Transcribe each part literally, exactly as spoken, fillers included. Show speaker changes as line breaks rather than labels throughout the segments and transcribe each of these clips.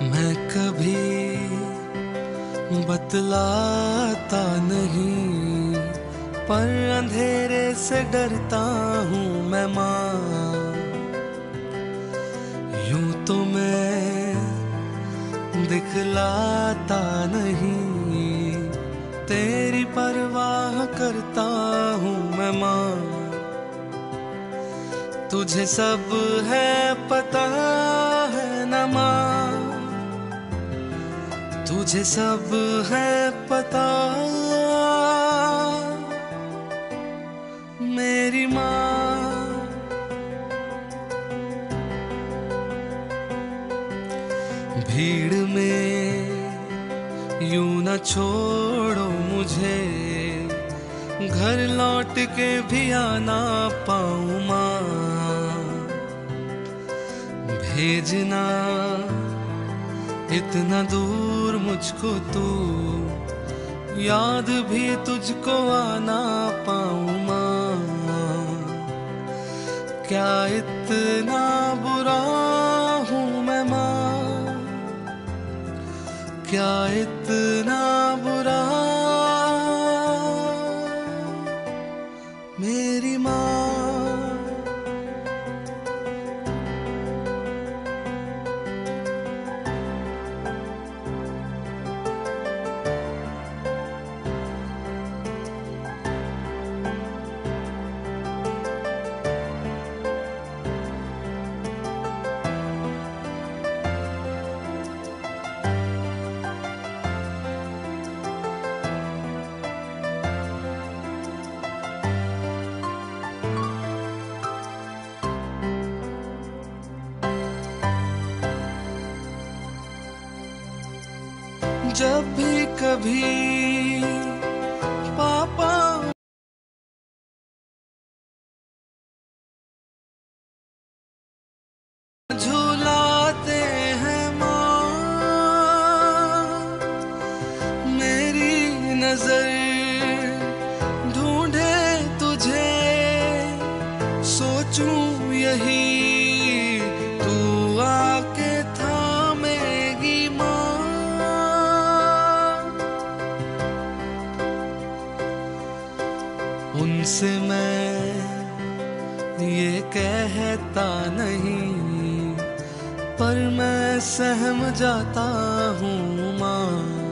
मैं कभी बतलाता नहीं, पर अंधेरे से डरता हूँ मैं माँ। यूं तो मैं दिखलाता नहीं, तेरी परवाह करता हूँ मैं माँ। तुझे सब है पता है ना माँ, तुझे सब है पता मेरी माँ। भीड़ में यूं न छोड़ो मुझे, घर लौट के भी आना पाऊँ माँ। भेजना इतना दूर मुझको तू, याद भी तुझको आना पाऊँ माँ। क्या इतना बुरा हूँ मैं माँ, क्या इतना बुरा मेरी माँ। जब भी कभी पापा झुलाते हैं माँ, मेरी नजर ढूंढे तुझे, सोचूं यही तू आके थामेगी माँ। उनसे मैं ये कहता नहीं, पर मैं सहम जाता हूँ माँ।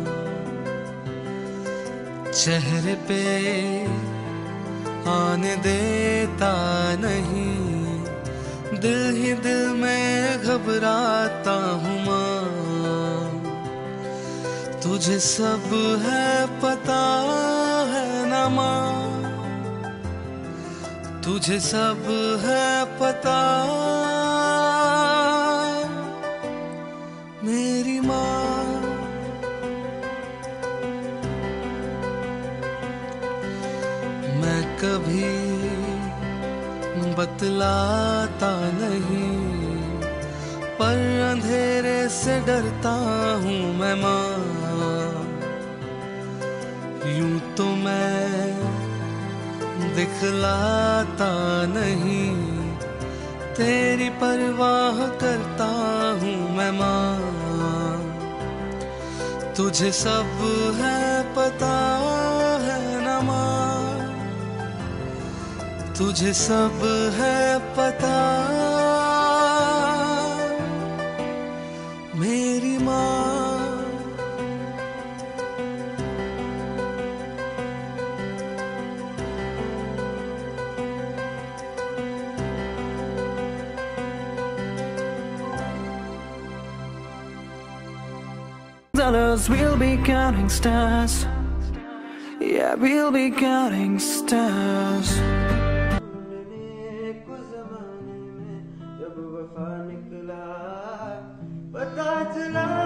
चेहरे पे आने देता नहीं, दिल ही दिल में घबराता हूँ माँ। तुझे सब है पता है ना माँ, तुझे सब है पता मेरी माँ। मैं कभी बतलाता नहीं, पर अंधेरे से डरता हूँ मैं माँ। यूं तो मैं दिखलाता नहीं, तेरी परवाह करता हूँ मैं माँ। तुझे सब है पता है ना माँ, तुझे सब है पता मेरी माँ।
Dollars, we'll be counting stars. Yeah, we'll be counting stars.
जब वफा निकला पता चला